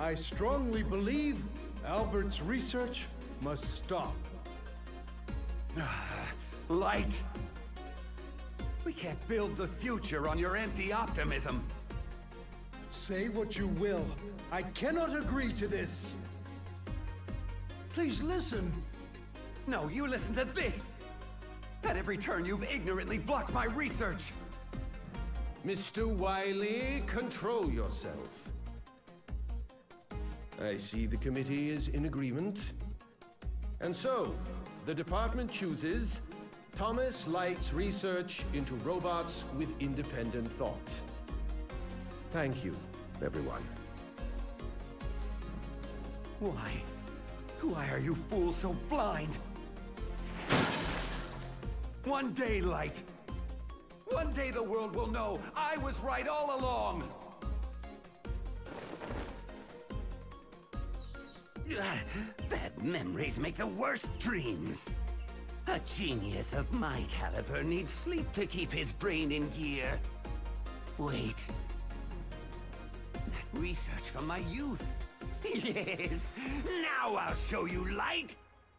I strongly believe Albert's research must stop. Light! We can't build the future on your empty optimism. Say what you will, I cannot agree to this. Please listen. No, you listen to this! At every turn, you've ignorantly blocked my research! Mr. Wiley, control yourself. I see the committee is in agreement. And so, the department chooses Thomas Light's research into robots with independent thought. Thank you, everyone. Why are you fools so blind? One day, Light. One day the world will know I was right all along. Bad memories make the worst dreams. A genius of my caliber needs sleep to keep his brain in gear. Wait. That research from my youth. Yes! Now I'll show you, Light!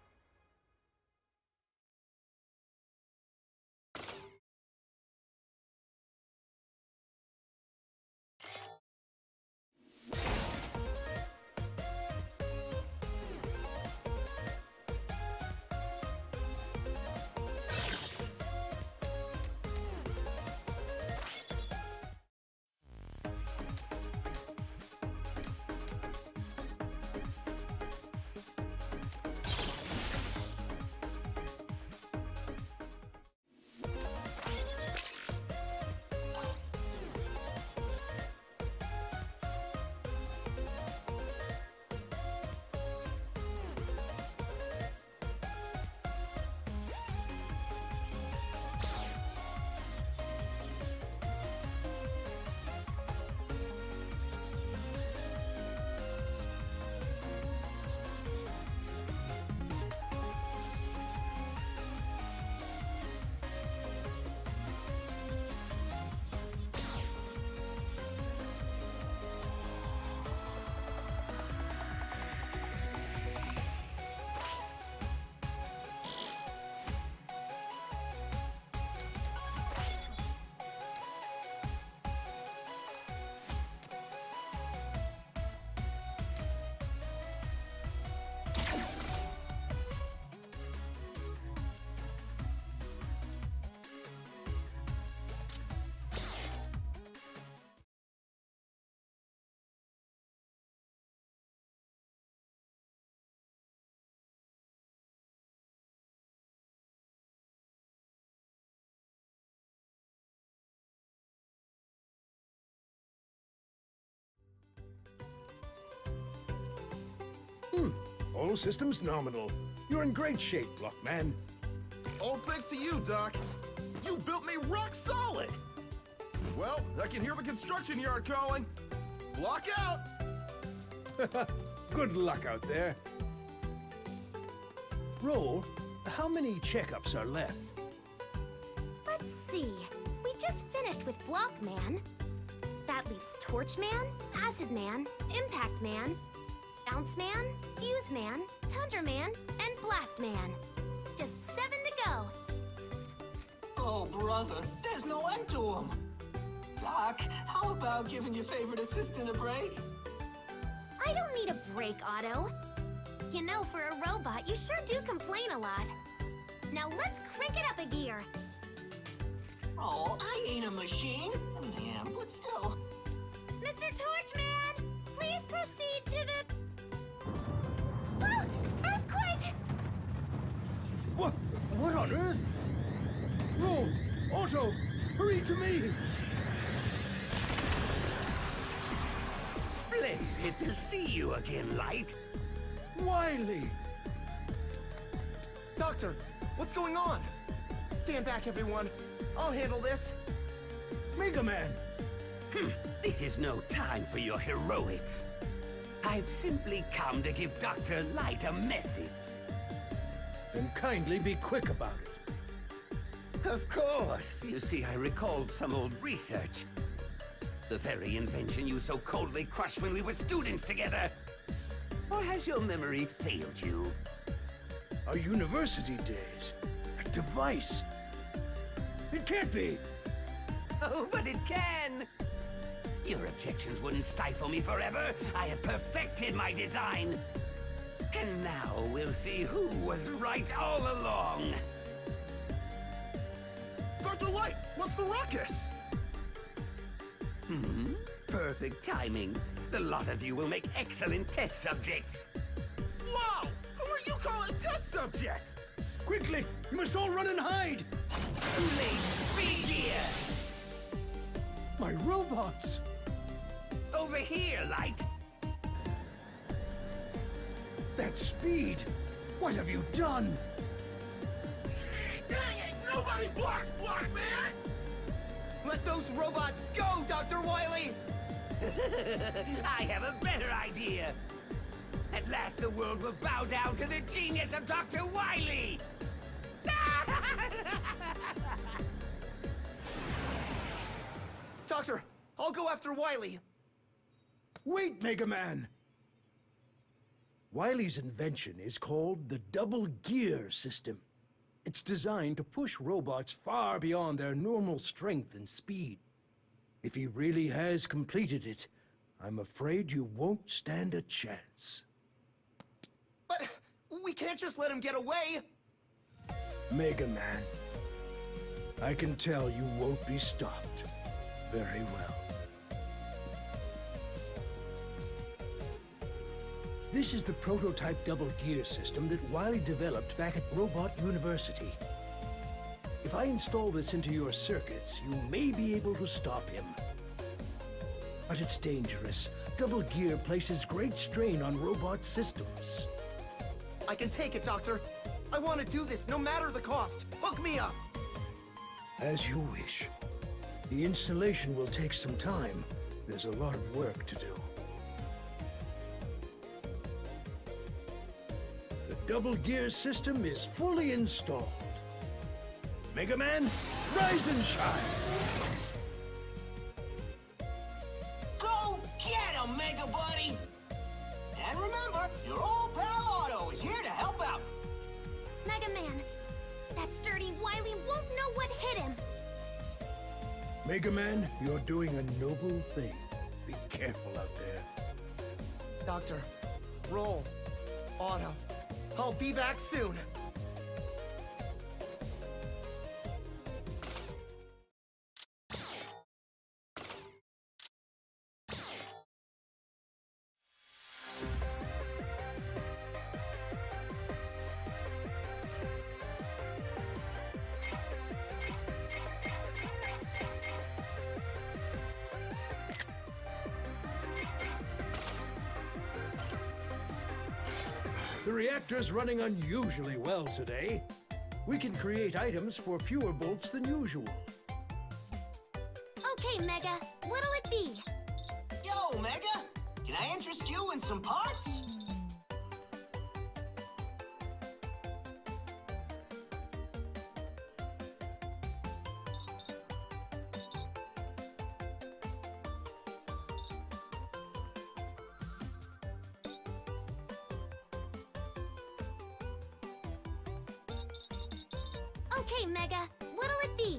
All systems nominal. You're in great shape, Blockman. All thanks to you, Doc. You built me rock solid. Well, I can hear the construction yard calling. Block out! Good luck out there. Roll, how many checkups are left? Let's see. We just finished with Blockman. That leaves Torch Man, Acid Man, Impact Man, Bounce Man, Fuse Man, Tundra Man, and Blast Man. Just 7 to go. Oh, brother, there's no end to them. Doc, how about giving your favorite assistant a break? I don't need a break, Otto. You know, for a robot, you sure do complain a lot. Now let's crank it up a gear. Oh, I ain't a machine. I mean, I am, but still. Mr. Torchman, please proceed to the... Oh, earthquake! What on earth? Roll, Otto, hurry to me! Splendid to see you again, Light. Wiley! Doctor, what's going on? Stand back, everyone. I'll handle this. Mega Man! This is no time for your heroics. I've simply come to give Dr. Light a message. Then kindly be quick about it. Of course. You see, I recalled some old research. The very invention you so coldly crushed when we were students together. Or has your memory failed you? Our university days. A device. It can't be. Oh, but it can! Your objections wouldn't stifle me forever. I have perfected my design. And now we'll see who was right all along. Dr. Light, what's the ruckus? Perfect timing. The lot of you will make excellent test subjects. Whoa! Who are you calling test subjects? Quickly, you must all run and hide. Too late. Speed gear. My robots. Over here, Light. That speed. What have you done? Dang it! Nobody blocks Block Man! Let those robots go, Dr. Wily! I have a better idea. At last the world will bow down to the genius of Dr. Wily. Doctor, I'll go after Wily. Wait, Mega Man! Wily's invention is called the double gear system. It's designed to push robots far beyond their normal strength and speed. If he really has completed it, I'm afraid you won't stand a chance. But we can't just let him get away! Mega Man, I can tell you won't be stopped. Very well. This is the prototype double gear system that Wily developed back at Robot University. If I install this into your circuits, you may be able to stop him. But it's dangerous. Double gear places great strain on robot systems. I can take it, Doctor. I want to do this, no matter the cost. Hook me up! As you wish. The installation will take some time. There's a lot of work to do. The double gear system is fully installed. Mega Man, rise and shine! Go get him, Mega Buddy! And remember, your old pal Otto is here to help out. Mega Man, that dirty Wily won't know what hit him. Mega Man, you're doing a noble thing. Be careful out there. Doctor, roll. Otto, I'll be back soon. The reactor's running unusually well today. We can create items for fewer bolts than usual. Okay, Mega, what'll it be? Yo, Mega! Can I interest you in some parts? Okay, Mega, what'll it be?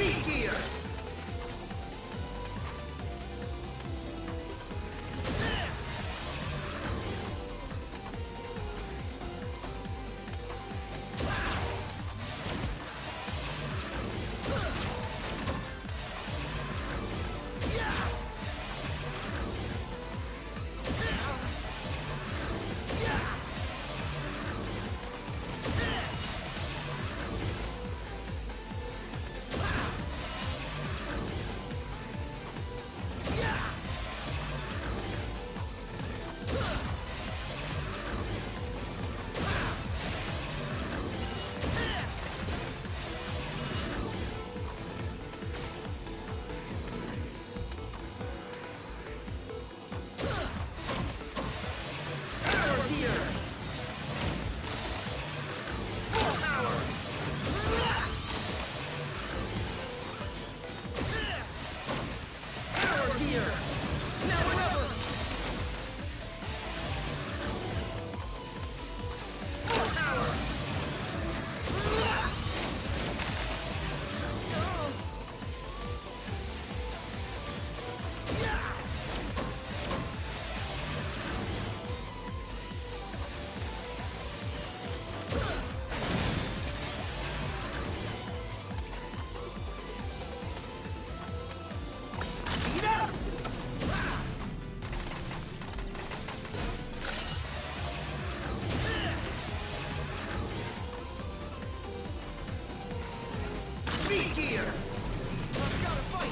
gear! Gear! I've got to fight!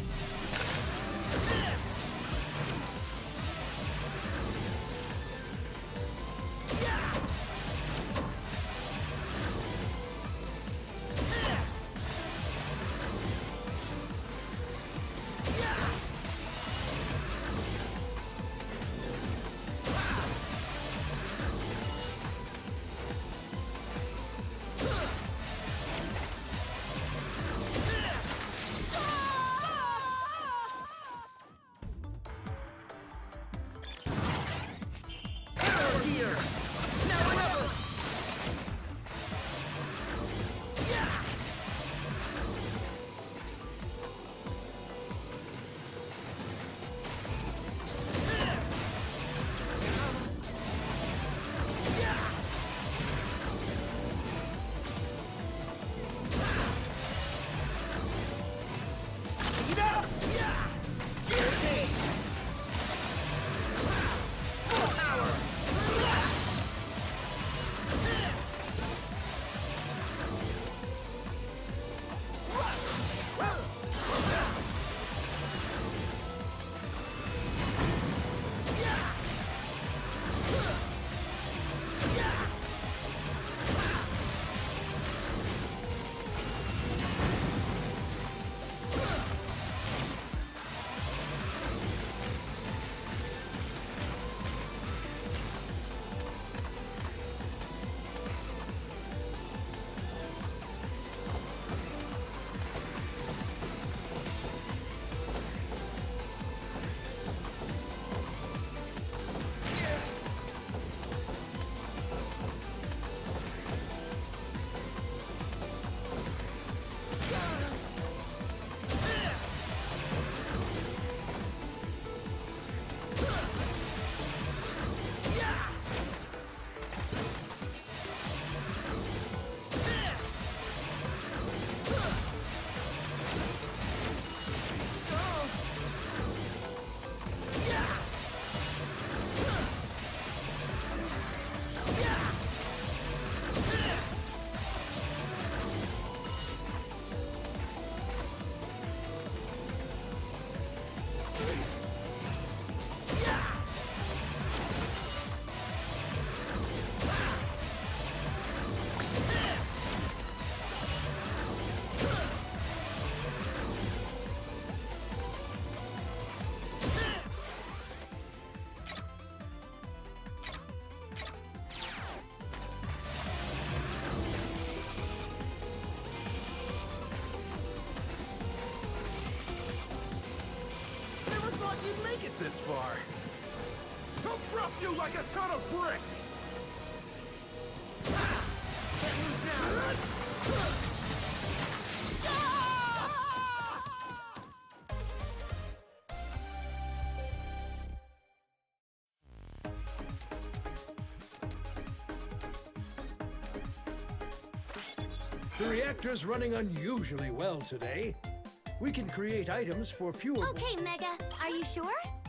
You'd make it this far. He'll drop you like a ton of bricks! Can't lose now! The reactor's running unusually well today. We can create items for fewer... Okay, Mega. Are you sure?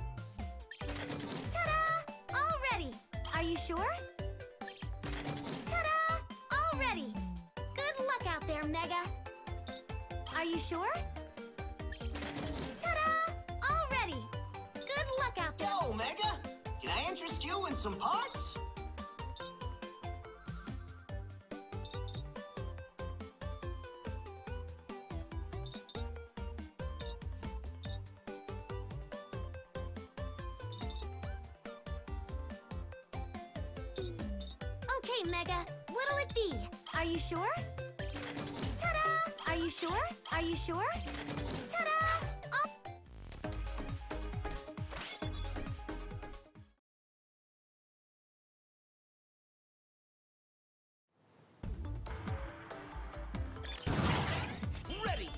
Ta-da! All ready. Are you sure? Ta-da! All ready. Good luck out there, Mega. Are you sure? Ta-da! All ready. Good luck out there. Yo, Mega! Can I interest you in some parts? Okay, Mega. What'll it be? Are you sure? Ta-da! Are you sure? Are you sure? Ta-da! Ready!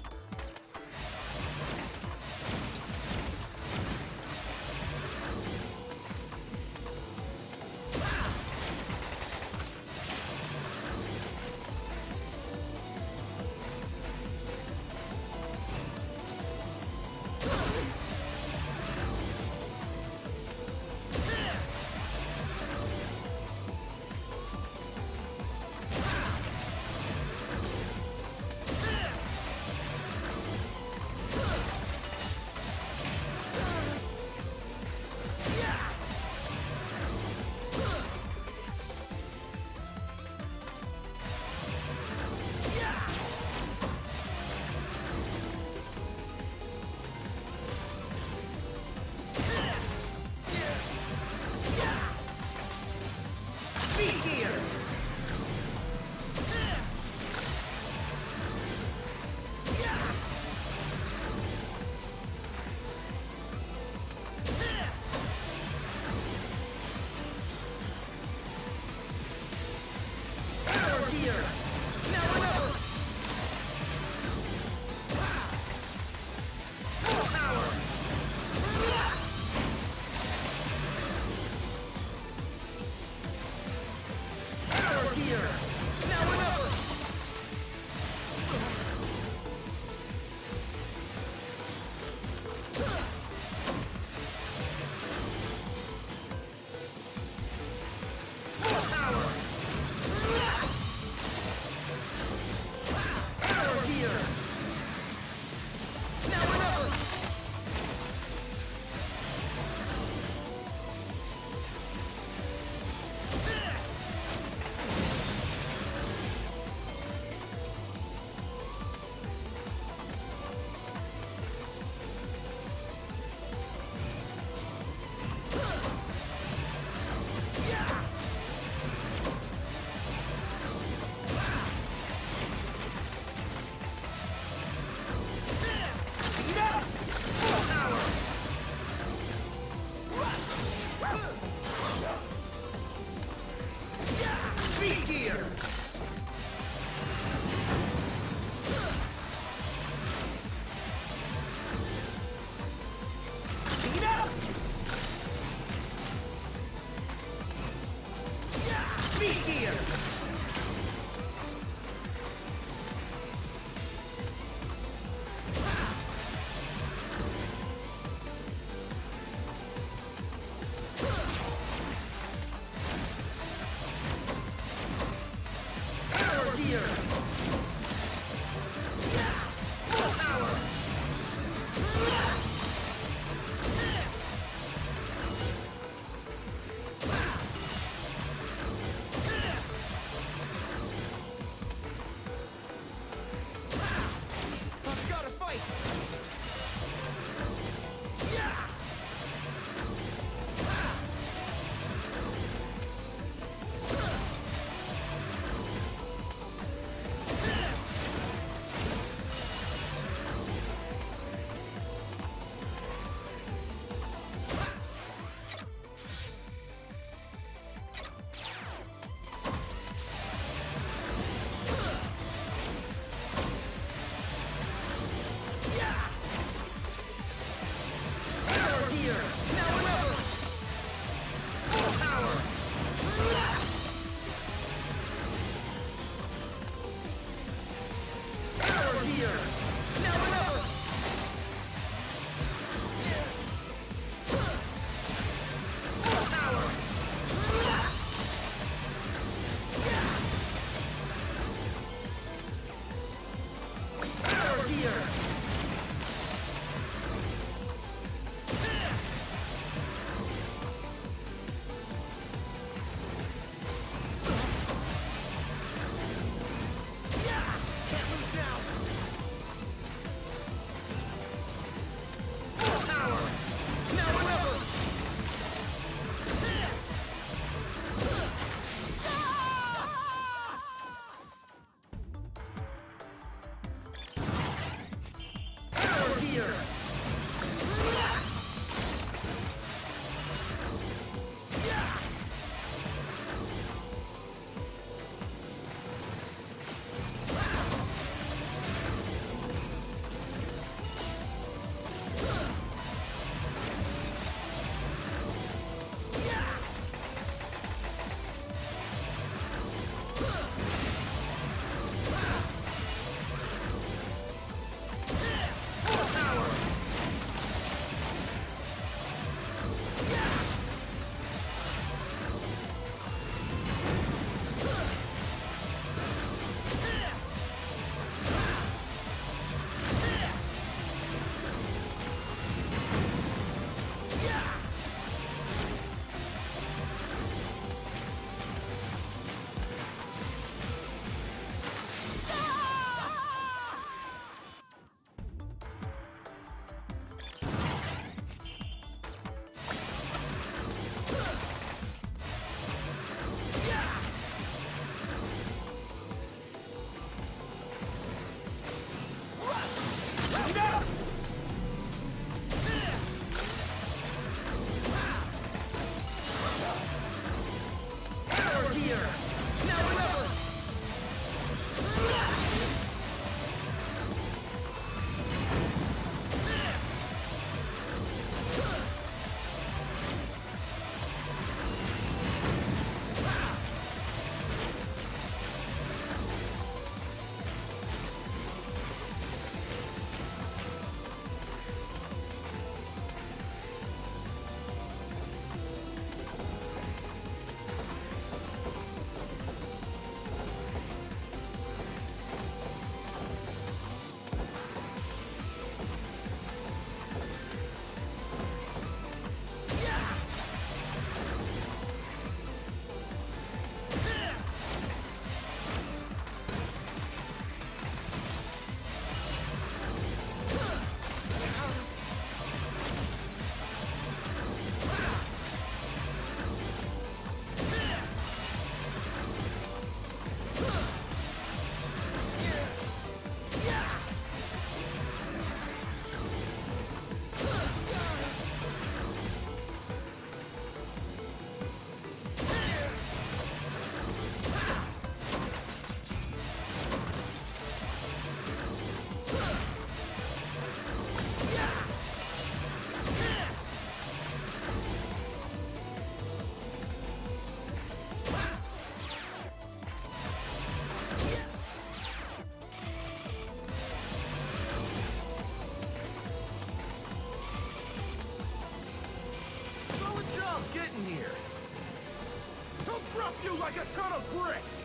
like a ton of bricks!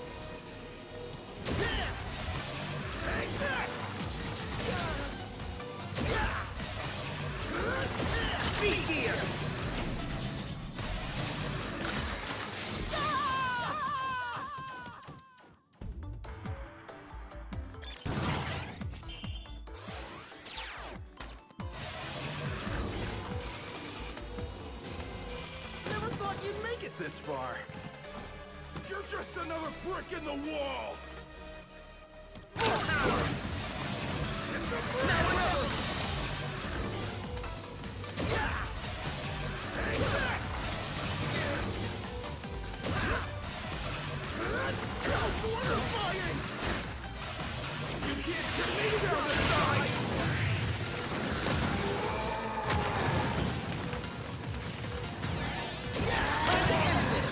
Take this! Speed gear! Never thought you'd make it this far. You're just another brick in the wall! Full power! Hit the bricks! Take this! How's fortifying? You can't get me down the side! Time to end this!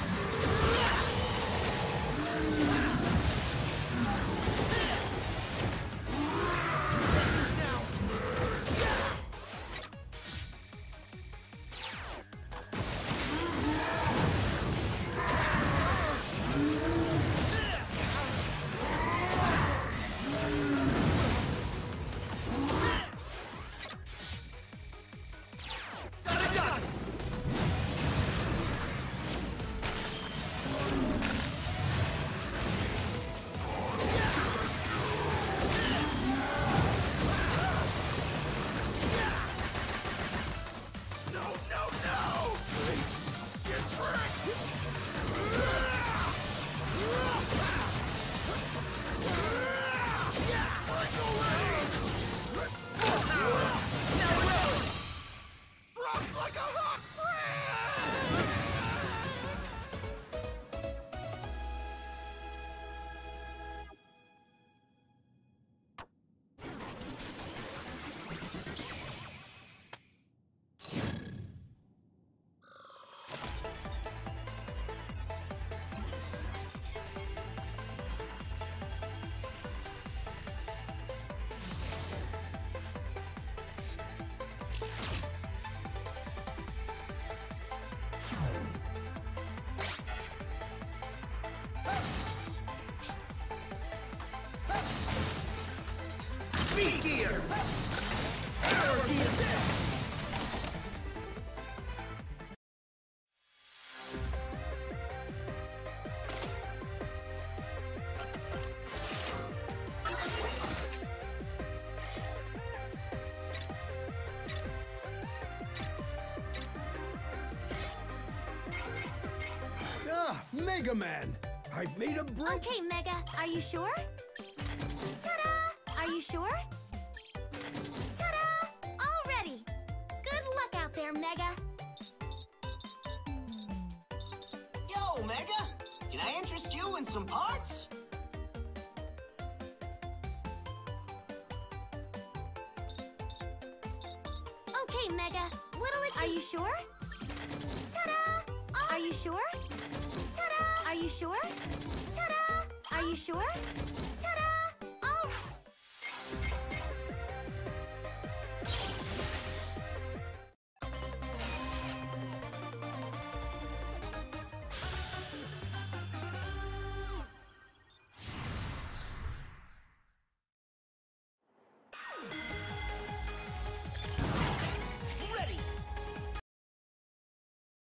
Speed gear! Power gear! Ah, Mega Man! I've made a break. Okay, Mega, are you sure? Ta-da! Are you sure? Ta-da! All ready. Good luck out there, Mega. Yo, Mega! Can I interest you in some parts? Okay, Mega. Are you sure? Ta-da! Are you sure? Ta-da! Are you sure? Ta-da! Are you sure? Ta-da!